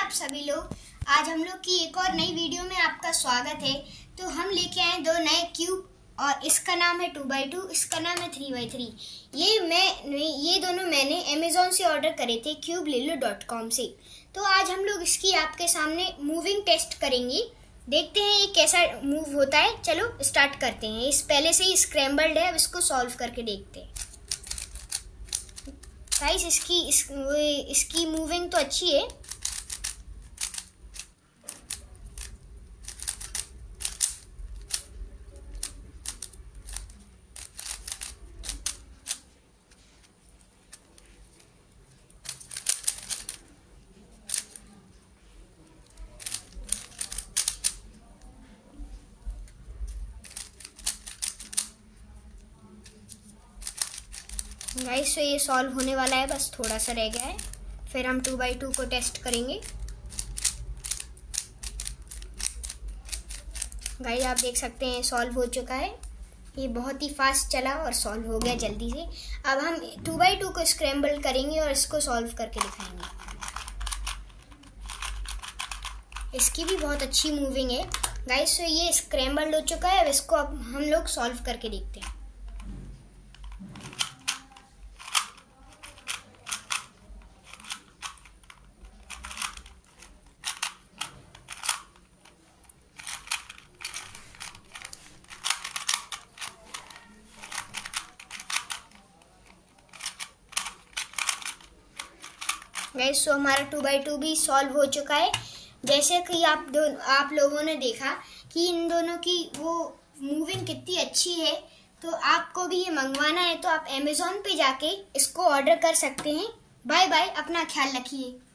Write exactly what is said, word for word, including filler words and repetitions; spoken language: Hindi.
आप सभी लोग। आज हम लोग की एक और नई वीडियो में आपका स्वागत है। तो हम लेके आए दो नए क्यूब और इसका नाम है टू बाई टू, इसका नाम है थ्री बाई थ्री। ये मैं ये दोनों मैंने अमेज़ॉन से ऑर्डर करे थे क्यूब लिलो डॉट कॉम से। तो आज हम लोग इसकी आपके सामने मूविंग टेस्ट करेंगे। देखते हैं ये कैसा मूव होता है। चलो स्टार्ट करते हैं। इस पहले से ही स्क्रैम्बल्ड है, अब इसको सॉल्व करके देखते हैं। गाइस इसकी इस, इसकी मूविंग तो अच्छी है। गाइस तो ये सॉल्व होने वाला है, बस थोड़ा सा रह गया है। फिर हम टू बाई टू को टेस्ट करेंगे। गाइस आप देख सकते हैं सॉल्व हो चुका है। ये बहुत ही फास्ट चला और सॉल्व हो गया जल्दी से। अब हम टू बाई टू को स्क्रैम्बल करेंगे और इसको सॉल्व करके दिखाएंगे। इसकी भी बहुत अच्छी मूविंग है। गाइस तो ये स्क्रैम्बल्ड हो चुका है। अब इसको अब हम लोग सॉल्व करके देखते हैं। गाइस तो हमारा टू बाई टू भी सॉल्व हो चुका है। जैसे कि आप दो आप लोगों ने देखा कि इन दोनों की वो मूविंग कितनी अच्छी है। तो आपको भी ये मंगवाना है तो आप अमेज़ॉन पे जाके इसको ऑर्डर कर सकते हैं। बाय बाय, अपना ख्याल रखिए।